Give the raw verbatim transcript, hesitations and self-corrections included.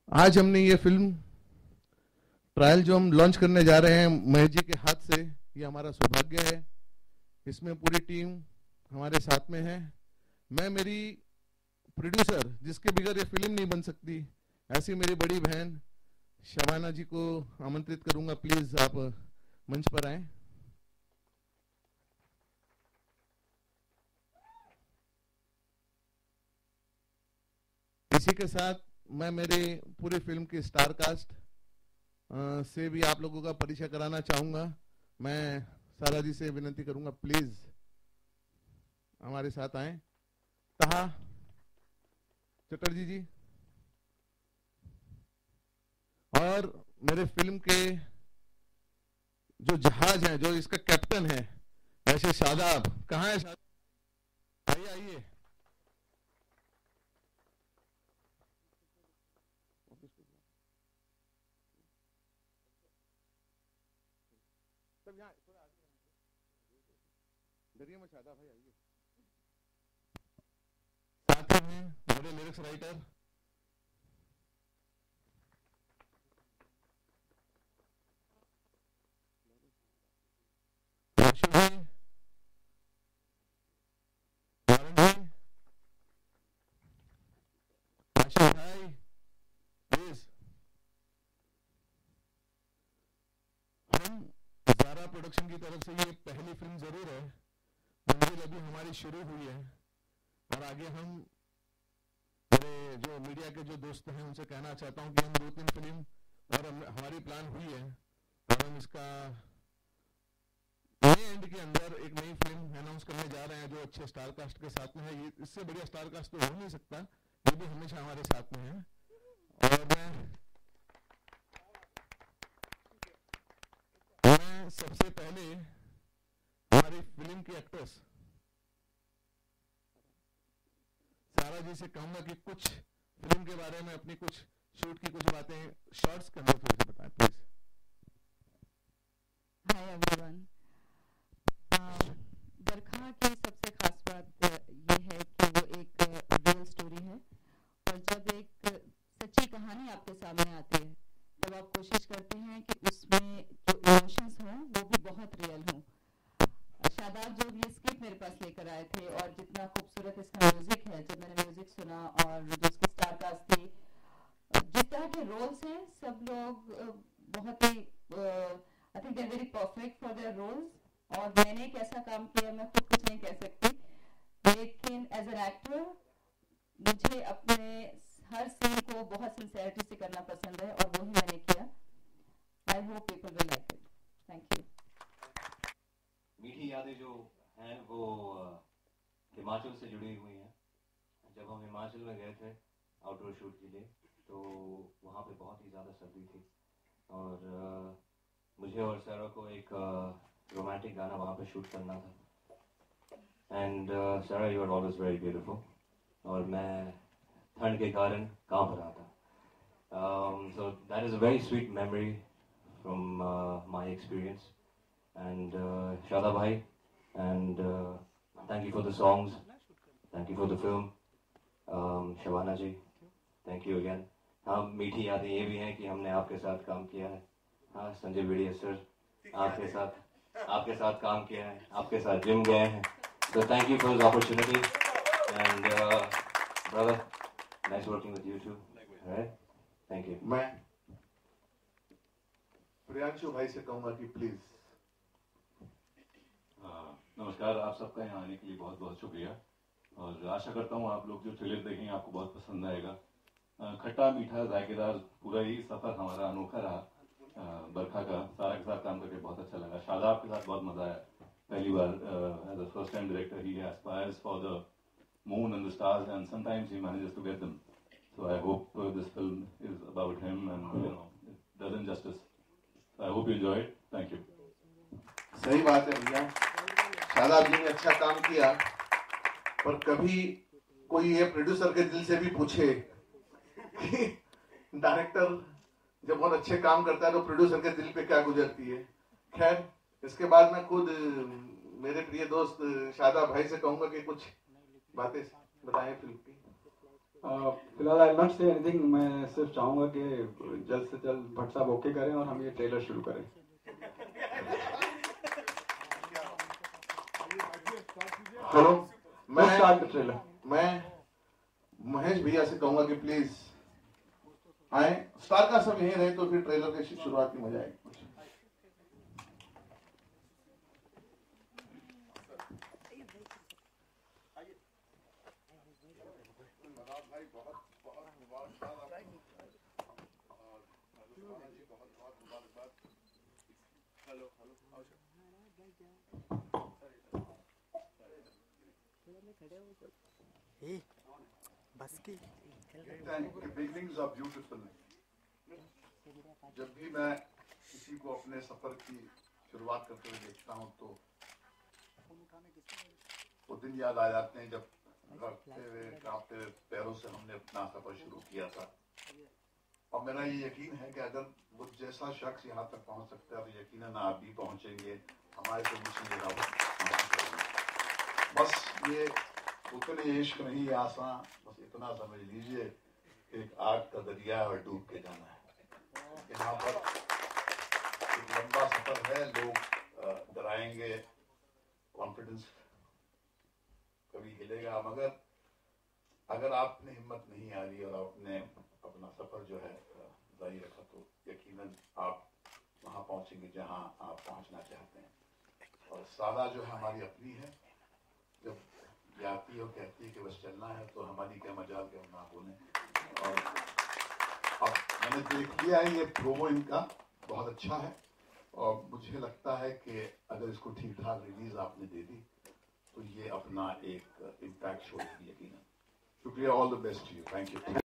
आज हमने ये फिल्म ट्रायल जो हम लॉन्च करने जा रहे हैं महेश जी के हाथ से, ये हमारा सौभाग्य है। इसमें पूरी टीम हमारे साथ में है। मैं मेरी प्रोड्यूसर जिसके बगैर ये फिल्म नहीं बन सकती, ऐसी मेरी बड़ी बहन शबाना जी को आमंत्रित करूंगा। प्लीज आप मंच पर आए। इसी के साथ मैं मेरे पूरी फिल्म की स्टार कास्ट से भी आप लोगों का परिचय कराना चाहूंगा। मैं सारा जी से विनती करूंगा प्लीज हमारे साथ आए। तहा चटर्जी जी और मेरे फिल्म के जो जहाज हैं, जो इसका कैप्टन है, ऐसे शादाब। कहाँ है शादाब? आइए आइए। सब यहाँ थोड़ा आगे डरिए मत, शादाब भाई आइए। साथ ही में मेरे लिरिक्स राइटर प्रोडक्शन की तरफ से ये पहली फिल्म जरूर है, मंजिल अभी हमारी शुरू हुई है। और आगे हम मेरे जो मीडिया के जो दोस्त हैं उनसे कहना चाहता हूं कि हम दो तीन फिल्म और हम, हमारी प्लान हुई है और हम इसका मई एंड के अंदर एक नई फिल्म अनाउंस करने जा रहे हैं जो अच्छे स्टार कास्ट के साथ में है। ये इससे बढ़िया स्टार कास्ट तो हो नहीं सकता, ये भी हमेशा हमारे साथ में है। और मैं मैं सबसे पहले हमारी फिल्म की एक्ट्रेस सारा जी से कहूंगा कि कुछ फिल्म के बारे में अपनी कुछ शूट की कुछ बातें शॉर्ट्स के अंदर थोड़ी सी बताएं प्लीज। Hi everyone. बरखा की सबसे खास बात ये है कि वो एक रियल स्टोरी है, और जब एक सच्ची कहानी आपके सामने आती है तब आप कोशिश करते हैं कि उसमें जो इमोशंस हों वो भी बहुत रियल हों। शादाब जब ये स्क्रिप्ट मेरे पास लेकर आए थे और जितना खूबसूरत इसका म्यूजिक है, जब मैंने म्यूजिक सुना और जो उसकी स्टार कास्ट थी, जिस तरह के रोल्स हैं सब लोग बहुत ही I think they are very perfect for their roles. और मैंने कैसा काम किया मैं खुद कुछ नहीं कह सकती, लेकिन एज एन एक्टर मुझे अपने हर सीन को बहुत सिंसेरिटी से करना पसंद है और वही मैंने किया। I hope people will like it. Thank you. मीठी यादें जो हैं वो हिमाचल से जुड़ी हुई हैं। जब हम हिमाचल में गए थे आउटडोर शूट के लिए तो वहाँ पे बहुत ही ज़्यादा सर्दी थी और uh, मुझे और सैरा को एक रोमांटिक uh, गाना वहाँ पे शूट करना था। And Saira you are always very beautiful और मैं ठंड के कारण कांप रहा था। So that is a very sweet memory from my experience. And uh, Shada bhai, and uh, thank you for the songs, thank you for the film. um, Shabana ji, thank you again. हाँ, मीठी यादें ये भी हैं कि हमने आपके साथ काम किया है। हाँ, संजय वीडियो सर आपके साथ आपके साथ काम किया है, आपके साथ जिम गए हैं। So thank you for this opportunity and uh, brother, nice working with you too. Alright, thank you. मैं प्रियांशु भाई से कहूंगा कि प्लीज। नमस्कार, आप सबका यहाँ आने के लिए बहुत बहुत शुक्रिया और आशा करता हूँ आप लोग जो ट्रेलर देखेंगे आपको बहुत पसंद आएगा। खट्टा मीठा जायकेदार पूरा ही सफ़र हमारा अनोखा रहा। बरखा का सारा के साथ काम करके बहुत अच्छा लगा। शादाब के साथ बहुत मज़ा आया। पहली बार as a first time director he aspires for the moon and the stars and sometimes he manages to get them. So I hope this film is about him and you know it doesn't justice. I hope you enjoy it. Thank you. सही बात है भैया, शादाब जी ने अच्छा काम किया, पर कभी कोई ये प्रोड्यूसर के दिल से भी पूछे कि डायरेक्टर जब बहुत अच्छे काम करता है तो प्रोड्यूसर के दिल पे क्या गुजरती है। खैर, इसके बाद मैं खुद मेरे प्रिय दोस्त शादाब भाई से कहूंगा कि कुछ बातें बताएं फिल्म की। फिलहाल आई नॉट से एनीथिंग, मैं सिर्फ चाहूंगा कि जल्द से जल्द भट्ट साहब ओके करें और हम ये ट्रेलर शुरू करें। हेलो, मैं स्टार्ट द ट्रेलर। मैं महेश भैया से कहूंगा कि प्लीज आए, स्टार का सब यहीं रहे तो फिर ट्रेलर की शुरुआत की मजा आएगी। बस की बिगिनिंग्स आर ब्यूटीफुल। जब भी मैं किसी को अपने सफर की शुरुआत करते हुए देखता हूँ तो वो दिन याद आ जाते हैं जब कांपते हुए कांपते हुए पैरों से हमने अपना सफर शुरू किया था। और मेरा ये यकीन है कि अगर मुझ जैसा शख्स यहाँ तक पहुँच सकता है तो यकीनन आप भी पहुँचेंगे, हमारे से मुझे बस ये उतने इश्क नहीं आसान, बस इतना समझ लीजिए एक आग का दरिया और डूब के जाना है। यहाँ पर एक लंबा सफर है, लोग डराएंगे, कॉन्फिडेंस कभी हिलेगा, मगर अगर आपने हिम्मत नहीं हारी और आपने अपना सफर जो है जारी रखा तो यकीनन आप वहाँ पहुँचेंगे जहाँ आप पहुँचना चाहते हैं। और सादा जो है हमारी अपनी है, जब आती है और कहती है कि बस चलना है तो हमारी क्या मजाल के हम ना बोलें। और अब मैंने देख लिया है ये प्रोमो इनका बहुत अच्छा है और मुझे लगता है कि अगर इसको ठीक ठाक रिलीज आपने दे दी तो ये अपना एक इम्पैक्ट छोड़ेगी यकीनन। शुक्रिया, all the best to you, thank you.